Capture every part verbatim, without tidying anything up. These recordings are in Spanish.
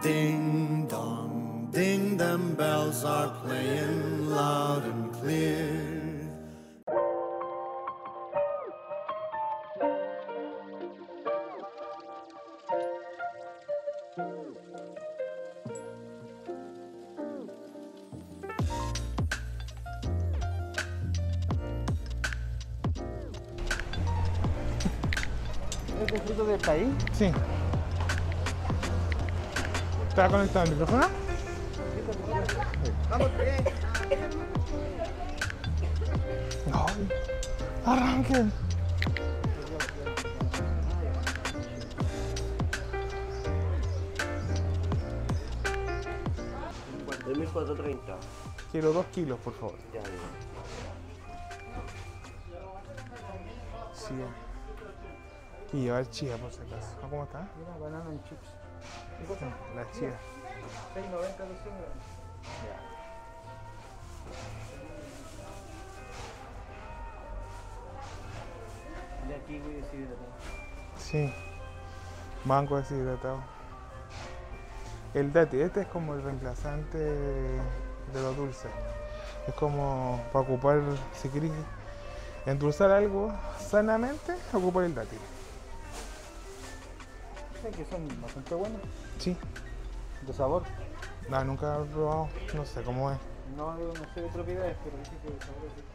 Ding dong, ding, them bells are playing loud and clear. ¿Es de fruto del país? Sí. ¿Está conectado el micrófono? Vamos, tres. No. Arranquen. tres mil cuatrocientos treinta. Quiero dos kilos, por favor. Ya, ya. Sí. Y llevar chía, por si acaso. ¿Ah, ¿Cómo está? Mira, banana en chips. ¿Qué cosa? La chía. seis noventa de cien gramos. Ya. De aquí voy a decidir acá. Sí. Mango deshidratado. El dátil, este es como el reemplazante de lo dulce. Es como para ocupar, si querés endulzar algo sanamente, ocupar el dátil. Dicen que son bastante buenos. Sí. De sabor. No, nunca lo he probado, no sé cómo es. No, no sé de propiedades, pero dicen que de sabor es.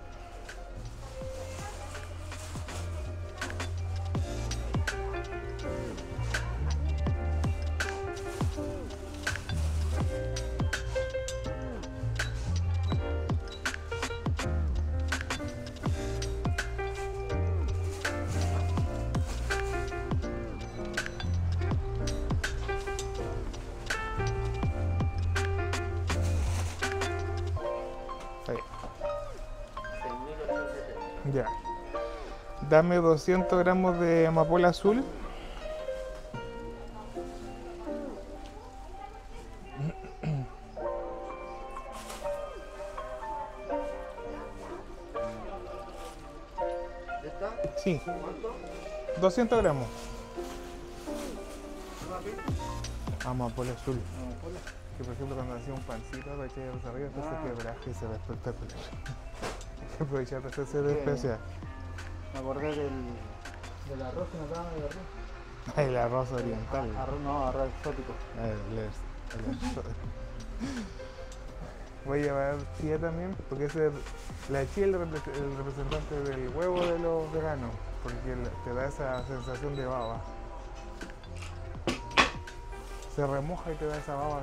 Ya. Dame doscientos gramos de amapola azul. ¿Esta? Sí, ¿Cuánto? doscientos gramos. Amapola azul. Amapola. Que por ejemplo cuando hacía un pancito lo eché de arriba, entonces Ah. quebraje y se ve espectacular. Aprovechar de hacerse de especial. Me acordé del, del arroz que nos daban de arroz. El arroz oriental. Ah, arroz, no, arroz exótico. El- el- el- Voy a llevar chía también, porque ese es la chía es el, repre- el representante del huevo de los veganos, porque el- te da esa sensación de baba. Se remoja y te da esa baba.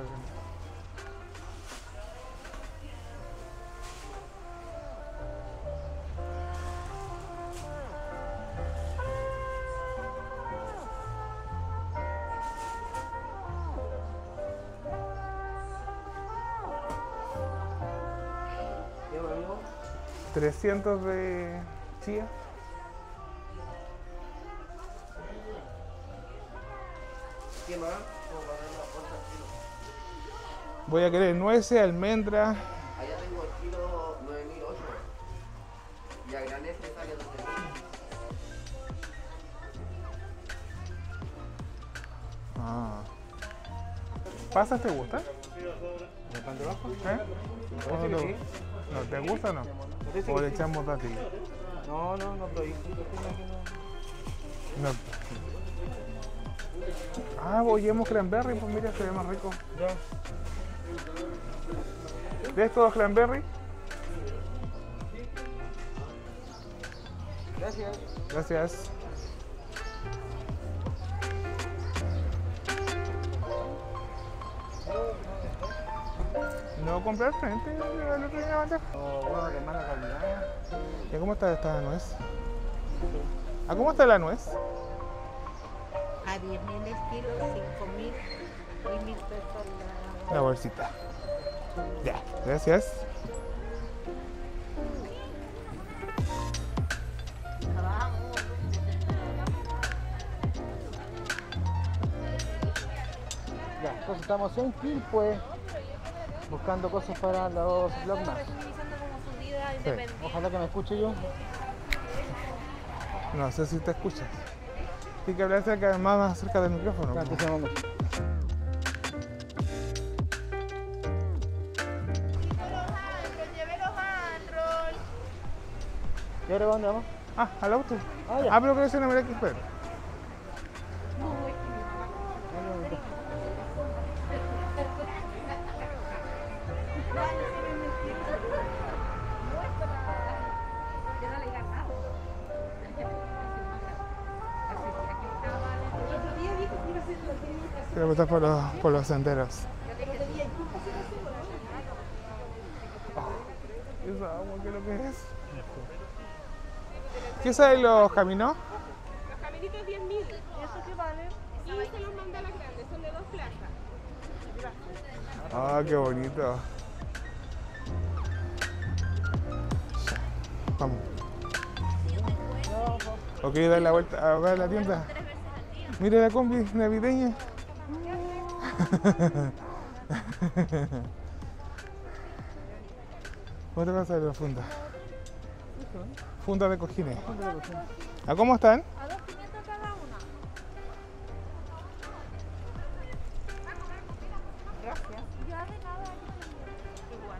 ¿Qué, amigo? trescientos de chía. ¿Qué más? Como para dar una bolsa al kilo. Voy a querer nueces, almendras. Allá tengo el kilo nueve mil ocho y a granel te sale doce mil. Ah. ¿Pasas te gusta? ¿De pan de bajo? ¿Eh? ¿O Parece no, que te, sí. no te gusta o no? Parece ¿O que le sí. echamos dátiles? No, no, no, pero ahí sí, no. No. Ah, bollemos cranberry, pues mira, se ve más rico. Ya. ¿Ves todos cranberry? Gracias. Gracias. No compré al frente, el otro día bandeja. Oh, bueno, de mala calidad. ¿Y cómo está esta nuez? ¿A cómo está la nuez? A diez mil el kilo, cinco mil y mil pesos la... La bolsita. Ya, gracias. Ya, entonces estamos en Quilpue buscando cosas para los vlogmas. Sí. Ojalá que me escuche yo. No sé si te escuchas. Tienes que hablar cerca, más, más cerca del micrófono. Ya, como. entonces vamos. ¿Y ahora dónde vamos? Ah, al auto. Ah, ya. Ah, pero creo que no me que esperar. Quiero pasar por los, por los senderos. Oh, ¿esa agua qué es lo que es? ¿Qué saben los caminos? Los caminitos diez mil, ¿eso qué vale? Y se los manda a las grandes, son de dos plazas. Ah, qué bonito. Vamos. ¿O quieres dar la vuelta a ver la tienda? Mira la combi navideña. ¿Cómo te pasa de la funda? Funda de cojines. ¿A cómo están? A dos quinientos cada una. Gracias. Ya de nada. Igual.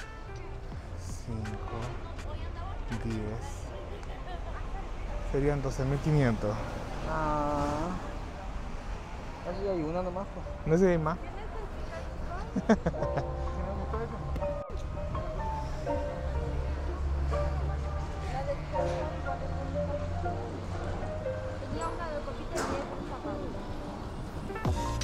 cinco, diez. Serían doce mil quinientos. Ah. Así hay una nomás. Pues. No sé si hay más. ¿Sí me gustó eso? Tenía una de copita de diez con zapatos.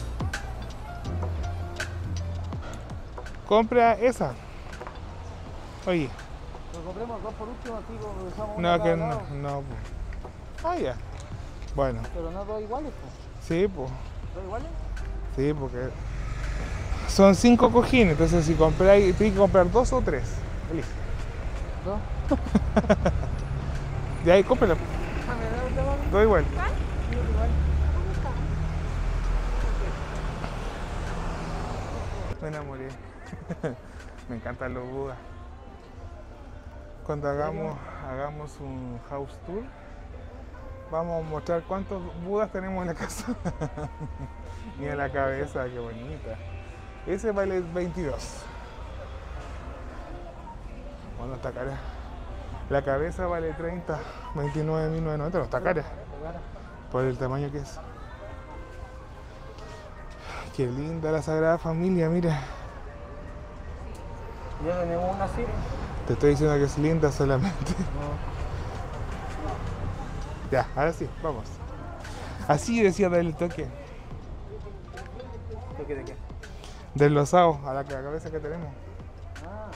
Compra esa. Oye, Lo compremos dos por último, así como usamos no, una que cada no, lado. no. Pues. Ah, ya. Bueno, Pero no dos iguales, pues. sí, pues. ¿Dos iguales? Sí, porque son cinco cojines, entonces si compráis, tienes que comprar dos o tres. Elige. ¿Dos? Ya ahí, cómprala. Ah, ¿me da otra mano? Dos igual. Sí, igual. Me enamoré. Me encantan los budas. Cuando hagamos, hagamos un house tour, vamos a mostrar cuántos budas tenemos en la casa. Mira la cabeza, qué bonita. Ese vale veintidós. Bueno, está cara. La cabeza vale treinta, veintinueve mil novecientos noventa, no está cara. Por el tamaño que es. Qué linda la Sagrada Familia, mira. Ya tenemos una así. Te estoy diciendo que es linda solamente. Ya, ahora sí, vamos. Así decía del toque. ¿Toque de qué? Del losao a la cabeza que tenemos. Ah.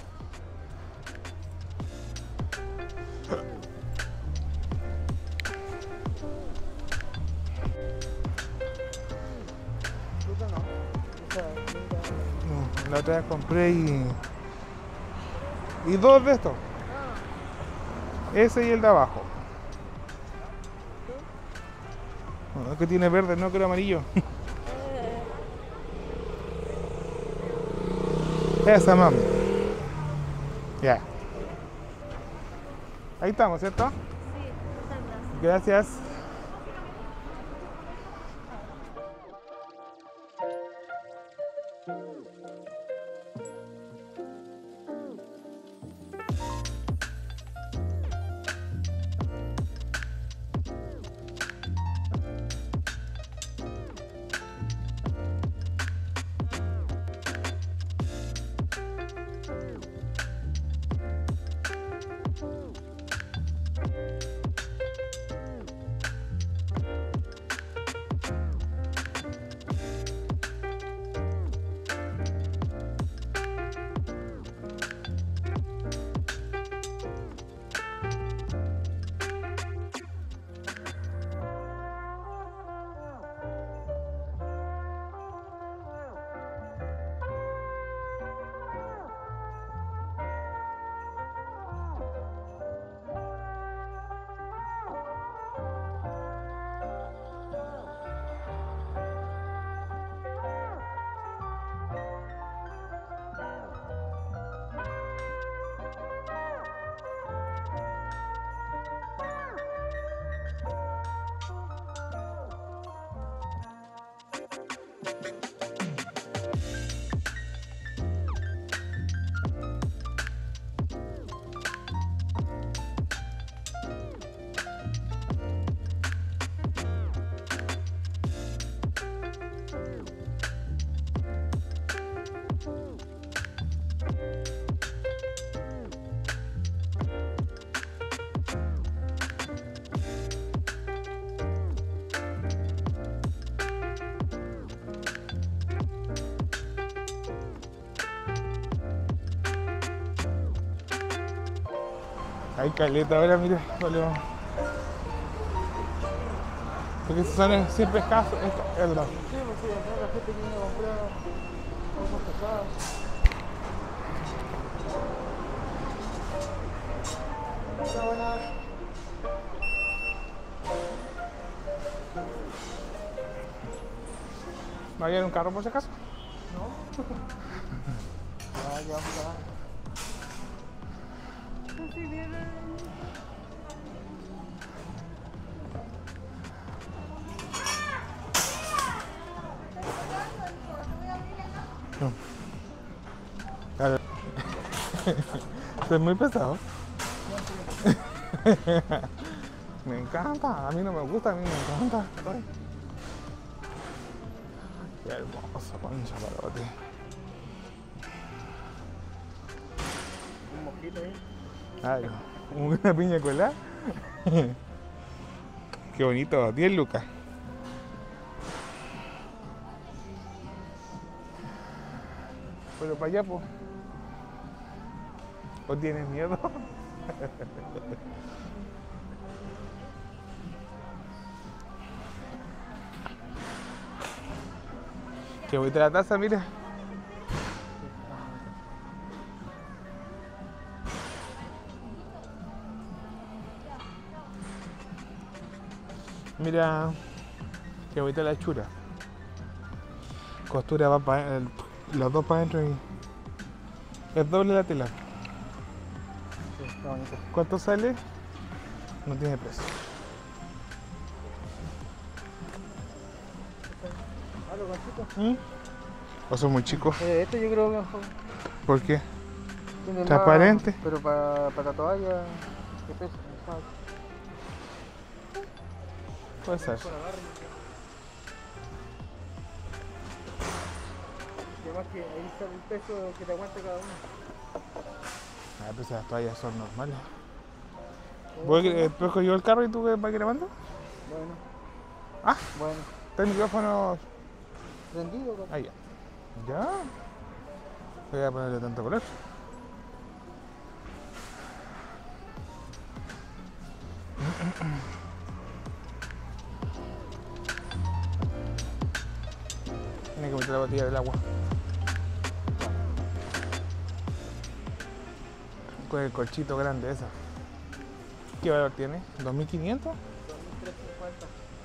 Fruta no. Esa linda. No, la otra vez compré y. Y dos de estos. Ese y el de abajo. No, es que tiene verde, no que era amarillo. Esa, mami. Ya. Ahí estamos, ¿cierto? Sí, muchas gracias. Gracias. Hay caleta ahora, mira, vale, vamos. Porque son siempre escasos, es, es verdad. Sí, pues sí, acá la gente viene a comprar cosas pesadas. Hola, buenas. ¿Va a llegar un carro por si acaso? No. Ah, ya vamos a Si viene. No. Claro. Soy muy pesado. Me encanta, a mí no me gusta, a mí me encanta. Ay. Qué hermoso, concha palote. un mojito ahí. Claro, una piña colada. Qué bonito, diez lucas. Pero para allá, pues. ¿O tienes miedo? Qué bonita la taza, mira. Mira, qué bonita la hechura. Costura va para los dos para adentro y es doble la tela. Sí, está bonito. ¿Cuánto sale? No tiene precio. Ah, los ganchitos. ¿Mm? ¿O son muy chicos? Eh, este yo creo que mejor. ¿Por qué? Tiene más- Transparente. pero para pa la toalla, ¿qué pesa? ¿Sabes? Puede ser. Con agarre. Y además que ahí está el peso que te aguanta cada uno. Ah, pues las toallas son normales. ¿Voy a después yo el carro y tú vas grabando? Bueno. Ah. Bueno. ¿Está el micrófono? Prendido, ¿no? Ahí ya. ¿Ya? Voy a ponerle tanto color. Tiene que meter la botella del agua. Con el colchito grande esa. ¿Qué valor tiene? ¿dos mil quinientos? dos mil trescientos cincuenta.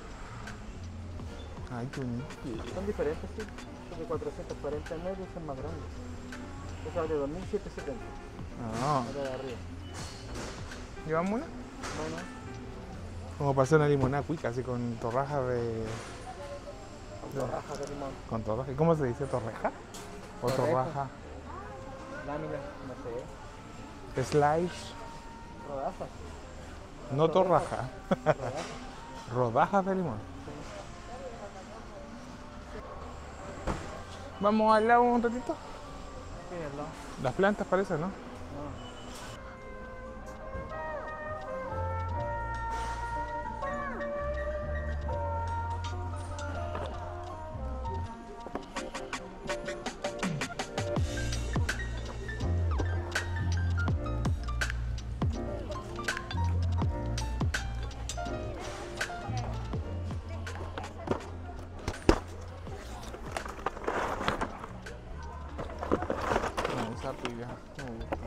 Ay, qué bonito. Son diferentes, sí. Son de cuatrocientos cuarenta metros y son más grandes. Esa vale dos mil setecientos setenta. Ah, La de arriba. ¿llevamos una? Bueno, Como para hacer una limonada cuica, así con torraja de... con rajas de limón. ¿Con torraja? ¿Y cómo se dice? ¿Torreja? ¿O Torreja. torraja? Láminas, no sé. Slice, Rodajas. no torraja. Rodajas. Rodajas de limón. Vamos al lado un ratito. Sí, al lado. Las plantas parecen, ¿no? No. No, esa pilla, no me gusta.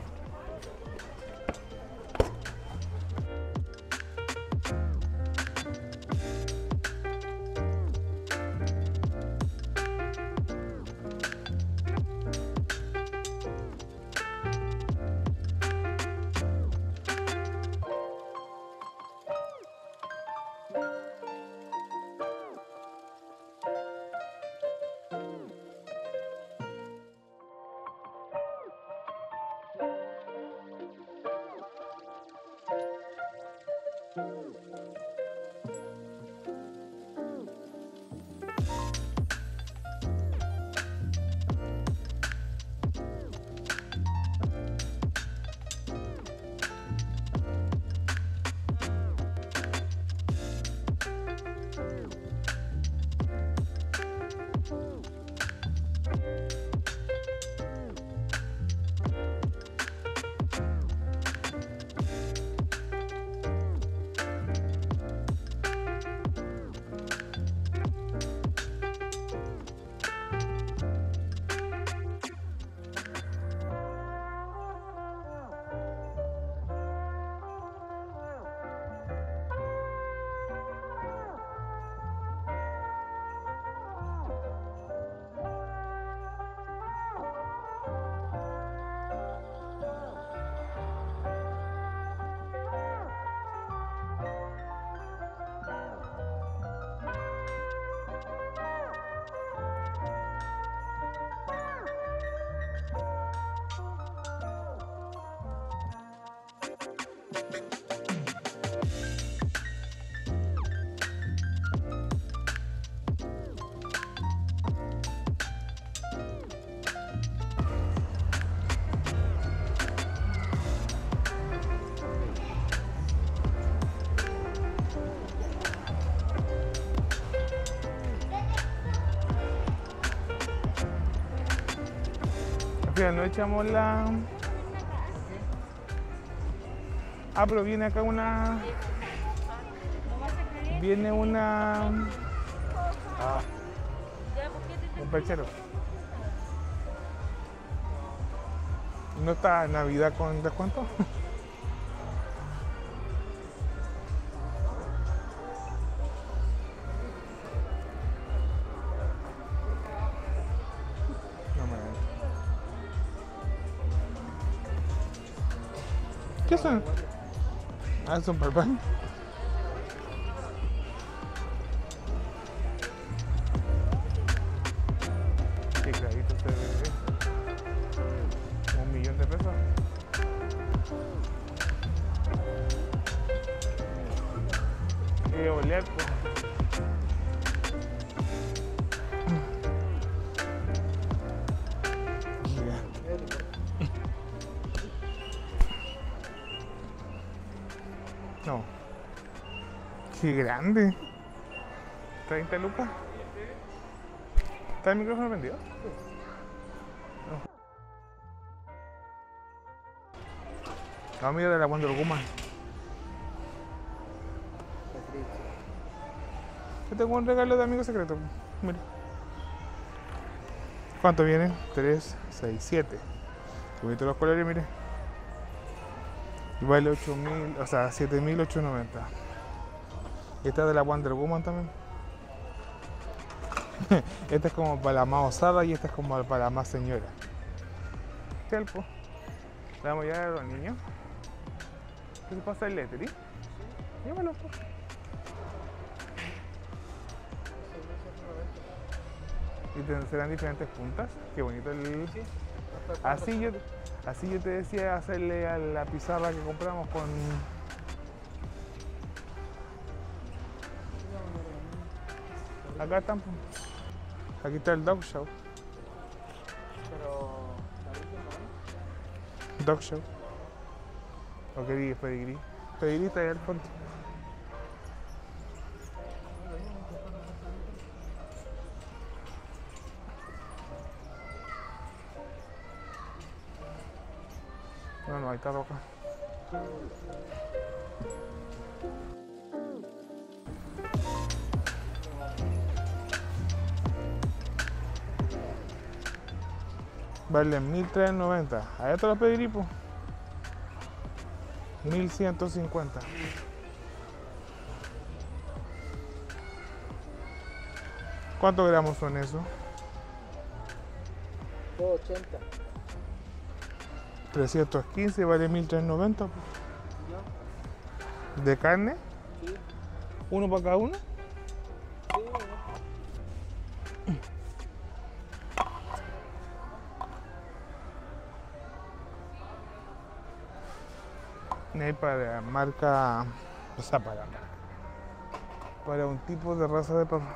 Fíjate, no echamos la... Ah, pero viene acá una... Viene una... Ah, un perchero. ¿No está Navidad con descuento? ¿Qué son? Ah, son parpan. Qué clarito se ve. Un millón de pesos. Y olear, pues. No. Qué grande. treinta lucas. ¿Está el micrófono vendido? No. No, mira de la Wonder Woman. Yo tengo un regalo de amigo secreto. Mira. ¿Cuánto viene? tres, seis, siete. Subiste los colores, mire. Y vale ocho mil, o sea, siete mil ochocientos noventa. Esta es de la Wonder Woman también. Esta es como para la más osada y esta es como para la más señora. Chelpo. Le vamos a llevar a los niños. ¿Qué se pasa el lettering? Llévalo. Y te- serán diferentes puntas. Qué bonito el... Así yo, así yo te decía hacerle a la pizarra que compramos con... Acá están. Aquí está el dog show. Dog show. ¿O qué dices? Pedigrí. Pedigrí está ahí al fondo. No, no, ahí está roca. Vale mil trescientos noventa. Allá te lo pediré, pues. mil ciento cincuenta. ¿Cuántos gramos son esos? doscientos ochenta. trescientos quince vale mil trescientos noventa. ¿De carne? Sí. ¿Uno para cada uno? Sí, Y hay para marca, o sea, para, para un tipo de raza de perro.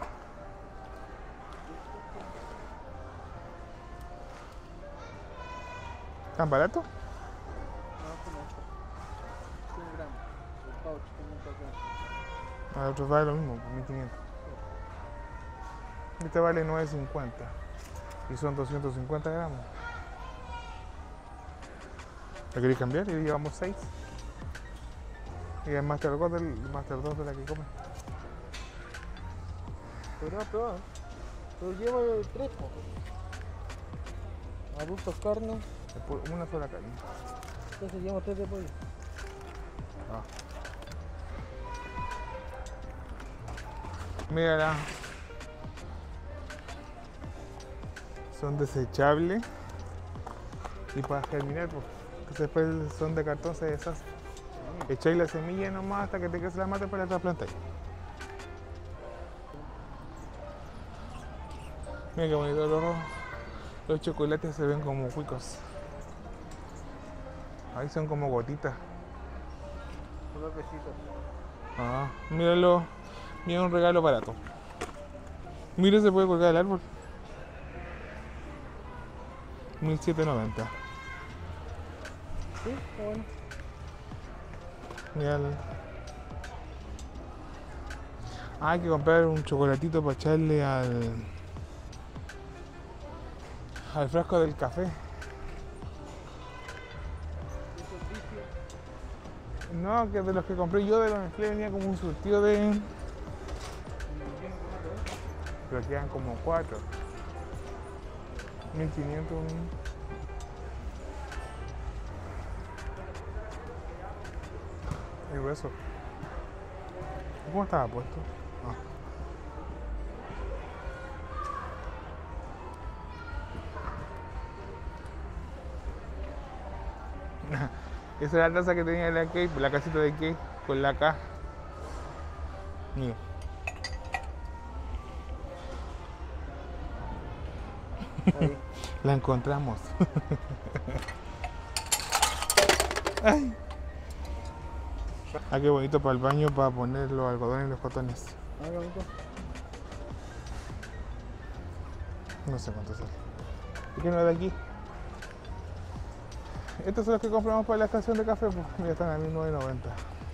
¿Tan barato? no, como cien gramos. El pouch, quinientos gramos. A otros vale lo mismo, mil quinientos. Este vale nueve cincuenta y son doscientos cincuenta gramos. ¿La queréis cambiar? Y llevamos seis. Y el Master dos del Master dos de la que come. Pero no, pero, pero lleva el tres, po. Adultos carne, Después, una sola carne. entonces lleva tres de pollo. Ah. Mírala. Son desechables y para germinar, pues, que después son de cartón, se deshacen. Echáis la semilla nomás hasta que te crece la mata para la trasplantáis. Mira qué bonito los, los chocolates, se ven como cuicos. Ahí son como gotitas. Dos besitos. Ah, míralo. Mira un regalo barato. Mira, se puede colgar el árbol. mil setecientos noventa. Sí, está bueno. Mira el... Ah, hay que comprar un chocolatito para echarle al... al frasco del café. No, que de los que compré yo de los Nestlé venía como un surtido de... Pero quedan como cuatro. mil quinientos. El hueso. ¿Cómo estaba puesto? Ah. Esa era la taza que tenía la Kate, la casita de Kate, con la K. Mira. Ahí. La encontramos. Ay. Ah, qué bonito para el baño, para poner los algodones y los cotones. Ah, qué bonito. No sé cuánto sale. ¿Y qué no es de aquí? Estos son los que compramos para la estación de café, pues ya están a mil novecientos noventa.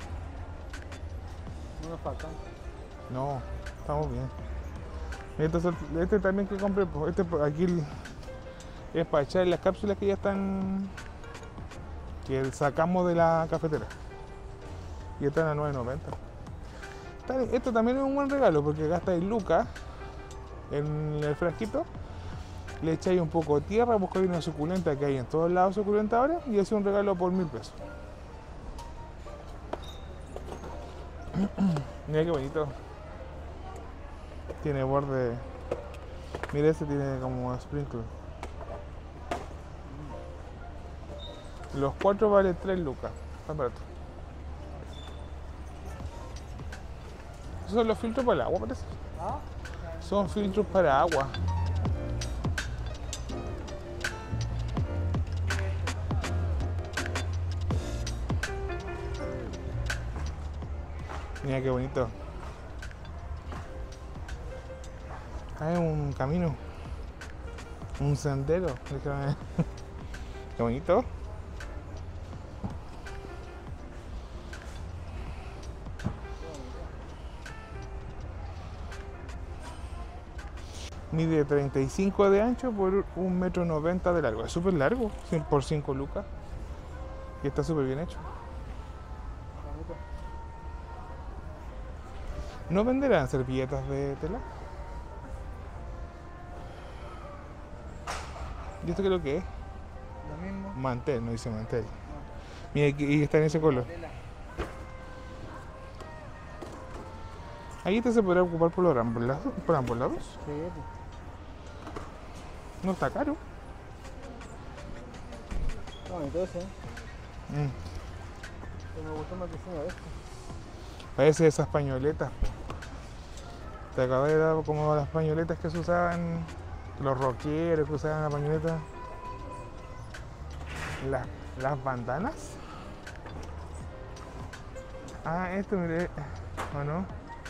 No nos faltan. No, estamos bien. Estos son- este también que compré, pues este por aquí el- es para echar las cápsulas que ya están, que sacamos de la cafetera. Y están a nueve noventa. Está bien, esto también es un buen regalo porque gastáis lucas en el frasquito, le echáis un poco de tierra, buscáis una suculenta que hay en todos lados suculenta ahora y hace un regalo por mil pesos. Mira qué bonito. Tiene borde. Mira, este tiene como sprinkle. Los cuatro valen tres lucas. Está barato. Esos son los filtros para el agua, parece. Ah, Son filtros para agua. Mira qué bonito. Hay un camino. Un sendero. Déjame ver. Qué bonito. Mide treinta y cinco de ancho por un metro noventa de largo. Es súper largo, cien por cinco lucas. Y está súper bien hecho. bonito. ¿No venderán servilletas de tela? ¿Y esto qué es lo que es? Lo mismo. Mantel, no dice mantel. Mira, aquí- y está en ese color. Tela. Ahí este se podrá ocupar por los ambos lados. ¿Por ambos lados? Sí, pues. No está caro. Está bonito ese, ¿eh? Mm. Pero me gustó más el diseño de este. Parece esas pañoletas. Po. ¿Te acabas de dar como las pañoletas que se usaban los rockeros que usaban la pañoleta? Las, las bandanas. Ah, esto mire, ¿o no?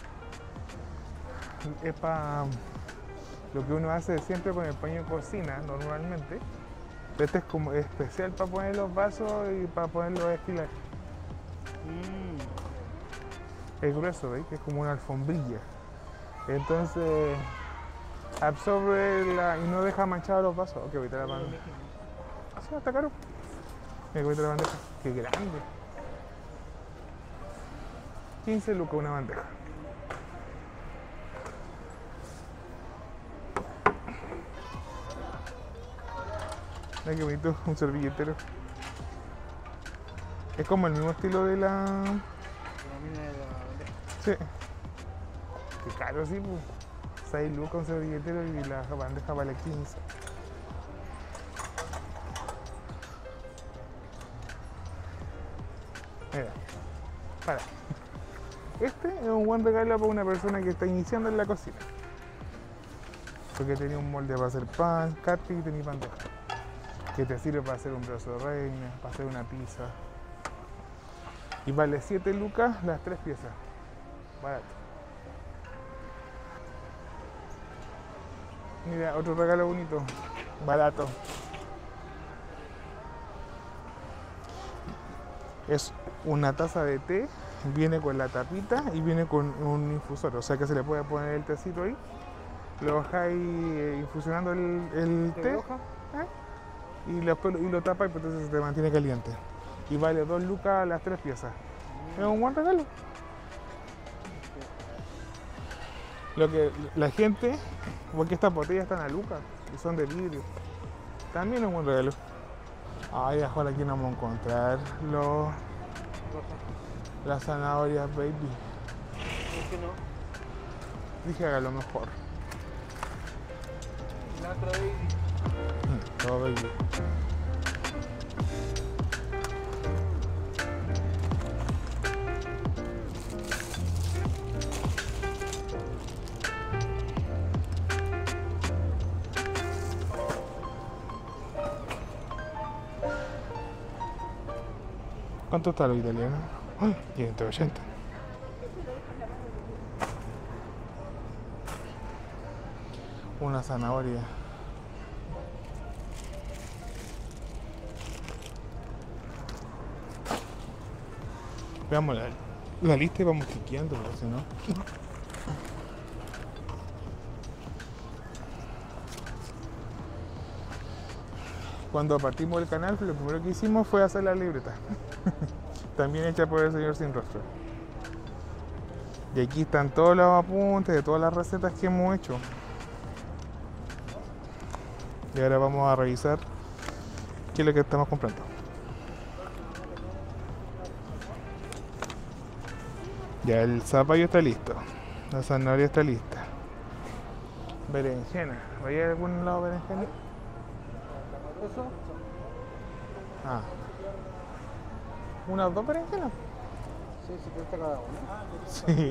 Es para lo que uno hace siempre con el paño de cocina normalmente. Este es como especial para poner los vasos y para ponerlos a esquilar. Mmm. Es grueso, ¿veis? Que es como una alfombrilla. Entonces absorbe la, y no deja manchados los vasos. Ok, voy a la bandeja. Ah, sí, está caro. Mira, voy a la bandeja. Qué grande. quince lucas una bandeja. Mira qué bonito, un servilletero. Es como el mismo estilo de la... La mina de la bandeja. Sí. Qué caro, sí, pues. seis lucas un servilletero y la bandeja vale quince. Mira, para. Este es un buen regalo para una persona que está iniciando en la cocina. Porque tenía un molde para hacer pan, carne y tenía bandeja. Que te sirve para hacer un brazo de reina, para hacer una pizza. Y vale siete lucas las tres piezas. Barato. Mira, otro regalo bonito. Barato. Es una taza de té, viene con la tapita y viene con un infusor, o sea que se le puede poner el tecito ahí, lo bajáis eh, infusionando el, el té ¿eh? y, lo, y lo tapas y pues entonces se te mantiene caliente. Y vale dos lucas las tres piezas. Es un buen regalo. Lo que la gente, porque estas botellas están a lucas y son de vidrio, también es un buen regalo. Ay, ahora aquí no vamos a encontrar los, las zanahorias, baby. ¿Por qué no? Dije haga lo mejor. La otra baby. Todo baby. ¿Cuánto está lo italiano? ¡Ay! ciento ochenta. Una zanahoria. Veamos la, la lista y vamos chequeando, porque si no. Cuando partimos del canal, lo primero que hicimos fue hacer la libreta. También hecha por el señor Sin Rostro. Y aquí están todos los apuntes de todas las recetas que hemos hecho. Y ahora vamos a revisar qué es lo que estamos comprando. Ya el zapallo está listo. La zanahoria está lista. Berenjena. ¿Hay algún lado berenjena? ¿Eso? Ah. ¿Unas dos berenjenas? Sí, setenta cada uno. Sí.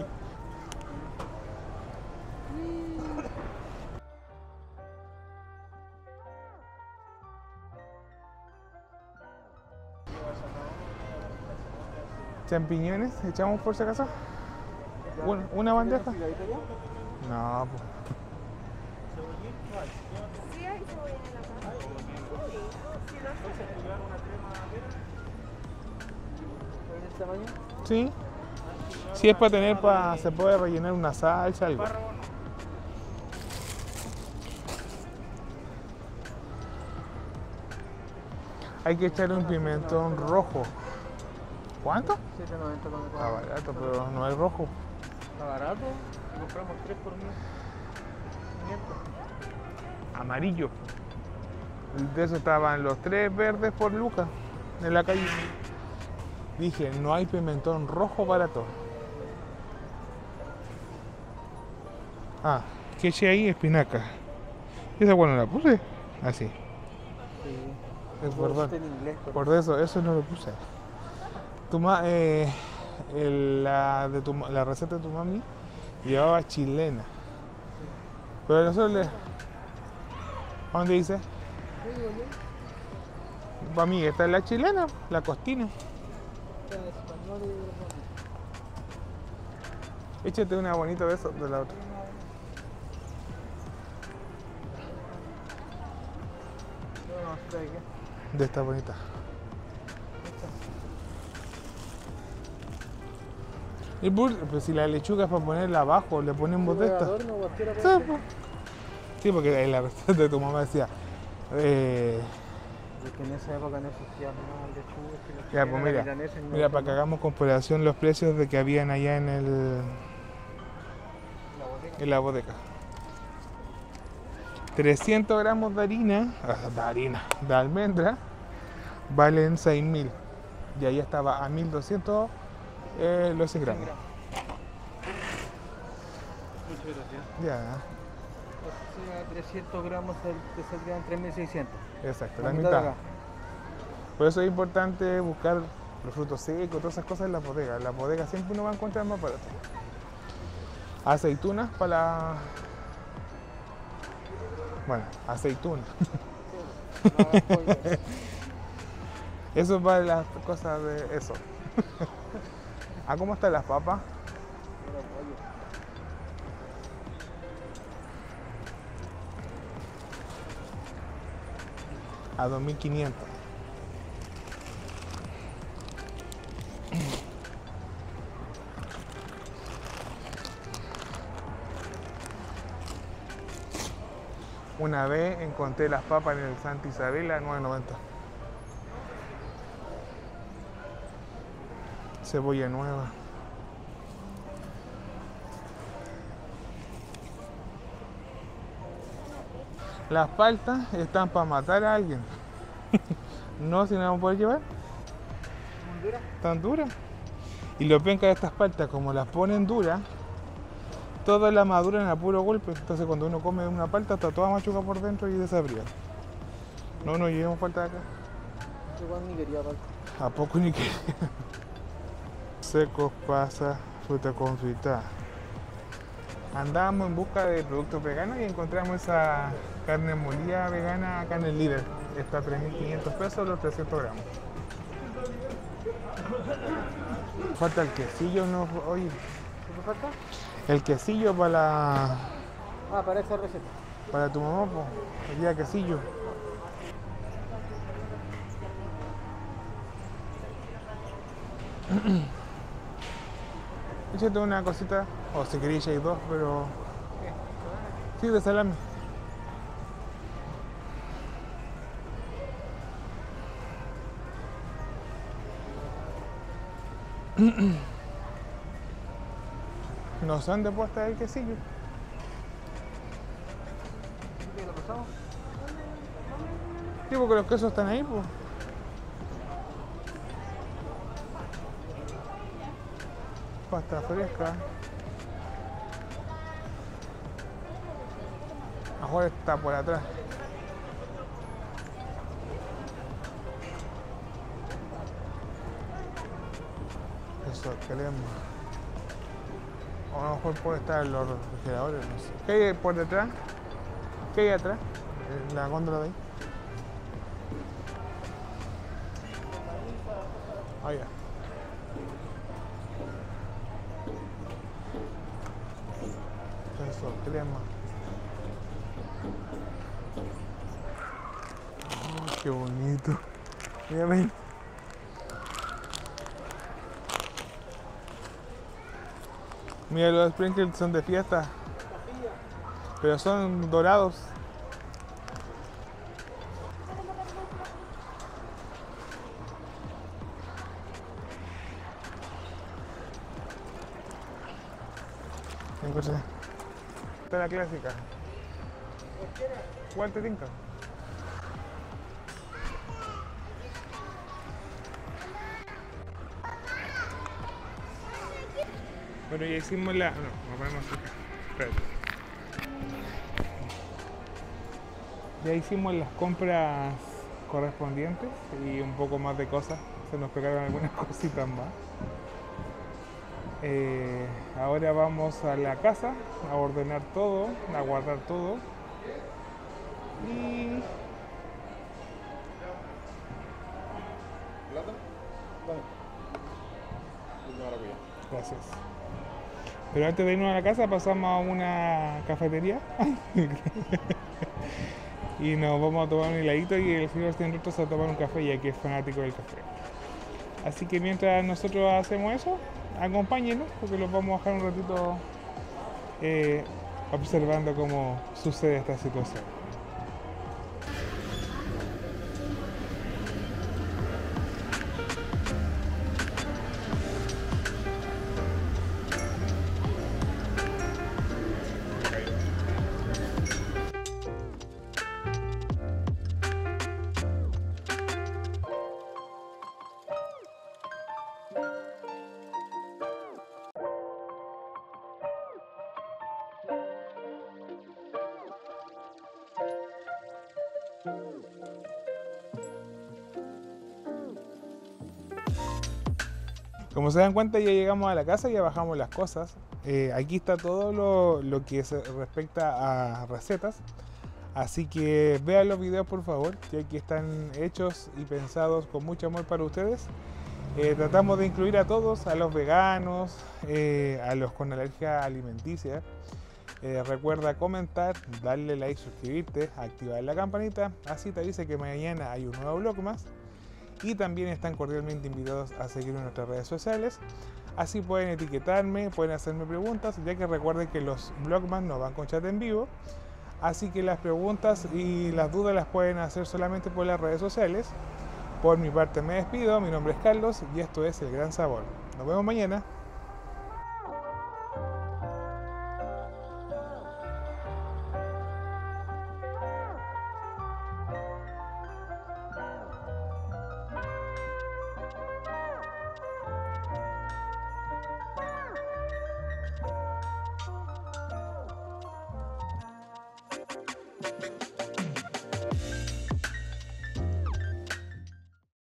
¿Champiñones? ¿Echamos por si acaso? ¿Una, una bandeja? No, pues. Sí, hay cebolla en la casa. Sí, lo sé. ¿Es el tamaño? Sí. Si es para tener, para, se puede rellenar una salsa, algo. Hay que echarle un pimentón rojo. ¿Cuánto? siete noventa con el Está barato, pero no hay rojo. Está barato. Compramos tres por mil. quinientos. Amarillo. De eso estaban los tres verdes por lucas en la calle. Dije, no hay pimentón rojo barato. Ah, ¿qué eché ahí? Espinaca. ¿Esa cuando la puse? Así. Sí. Es verdad. En inglés, por Por eso, eso no lo puse. Tu ma- eh, el- la, de tu, ma- la receta de tu mami llevaba chilena. Pero nosotros le... ¿Dónde dice? Para mí esta es la chilena, la costina. Échate una bonita de eso, de la otra. De esta bonita. Y por- pues si la lechuga es para ponerla abajo, le ponemos de esta. Sí, pues. Sí, porque en la receta de tu mamá decía. Eh, Es que en esa época no existía nada de lechuga, que lo ya, que pues era mira, milanesa y no mira, sé para que cómo. hagamos comparación los precios de que habían allá en el La bodega. en la bodega. trescientos gramos de harina, ah, de harina, de almendra, valen seis mil. Y ahí estaba a mil doscientos eh, los cien gramos. Muchas gracias. Ya, O sea, trescientos gramos te saldrían tres mil seiscientos. exacto, La la mitad de mitad. acá. Por eso es importante buscar los frutos secos, todas esas cosas en la bodega. En la bodega siempre uno va a encontrar más barato. Aceitunas para la... Bueno, aceitunas. No hagas spoiler. Eso para las cosas de eso. ¿Ah, cómo están las papas? A dos mil quinientos. Una vez encontré las papas en el Santa Isabel a nueve noventa. Cebolla nueva. Las paltas están para matar a alguien. No, si no vamos a poder llevar. ¿Muy dura? Tan duras. Y lo penca de estas paltas, como las ponen duras, toda la maduran a puro golpe. Entonces cuando uno come una palta está toda machuca por dentro y desabrida. No, no llevemos palta de acá. Igual ni quería palta. ¿A poco ni quería? Secos, pasas, fruta confitada. Andábamos en busca de productos veganos y encontramos esa carne molida vegana acá en el Líder. Está a tres mil quinientos pesos los trescientos gramos. Falta el quesillo, no, oye. ¿Qué te falta? El quesillo para la, Ah, para esa receta. para tu mamá, pues. El día quesillo. Échate una cosita, o si queréis hay dos, pero... Sí, de salami. No son de puesta el quesillo. ¿Qué lo pasamos? Sí, porque los quesos están ahí, pues. Pasta fresca. Ahora está por atrás. Eso, queremos. O a lo mejor puede estar en los refrigeradores, no sé. ¿Qué hay por detrás? ¿Qué hay atrás? En la góndola de ahí. Ah, ya. Eso, crema. Oh, qué bonito. Mira, ven. Mira, los sprinkles son de fiesta, pero son dorados. Encontré. Esta es la clásica. ¿Cuál te tinca? Bueno, ya hicimos la... No, nos ponemos acá. Espérate. Ya hicimos las compras correspondientes y un poco más de cosas. Se nos pegaron algunas cositas más. Eh, ahora vamos a la casa a ordenar todo, a guardar todo. Y... ¿Plata? Vale. Y maracuyá. Gracias. Pero antes de irnos a la casa pasamos a una cafetería y nos vamos a tomar un heladito y el señor tiene ratos a tomar un café, ya que es fanático del café. Así que mientras nosotros hacemos eso, acompáñenos porque los vamos a dejar un ratito eh, observando cómo sucede esta situación. Como se dan cuenta, ya llegamos a la casa y ya bajamos las cosas. Eh, aquí está todo lo, lo que se respecta a recetas. Así que vean los videos por favor, que aquí están hechos y pensados con mucho amor para ustedes. Eh, tratamos de incluir a todos, a los veganos, eh, a los con alergia alimenticia. Eh, recuerda comentar, darle like, suscribirte, activar la campanita, así te dice que mañana hay un nuevo vlog más. Y también están cordialmente invitados a seguirme en nuestras redes sociales. Así pueden etiquetarme, pueden hacerme preguntas, ya que recuerden que los vlogmas no van con chat en vivo. Así que las preguntas y las dudas las pueden hacer solamente por las redes sociales. Por mi parte me despido, mi nombre es Carlos y esto es El Gran Sabor. Nos vemos mañana. Thank you.